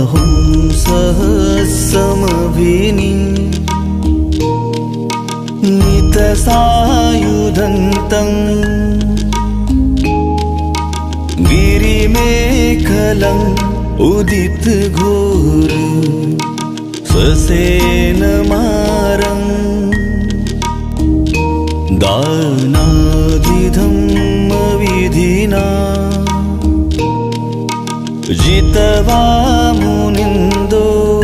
बाहुं सहस्रमभिनी नितसायुधन्तं गिरिमेखलम् उदितघोर ससेनमारं दानादिधम्मविधिना जित्वा मुनिन्दो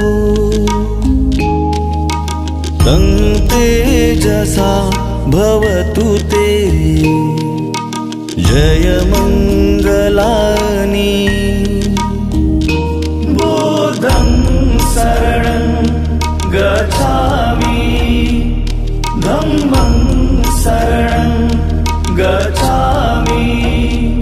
तं तेजसा भवतु ते जयमङ्गलानि बुद्धं शरणं गच्छामि धम्मं शरणं गच्छामि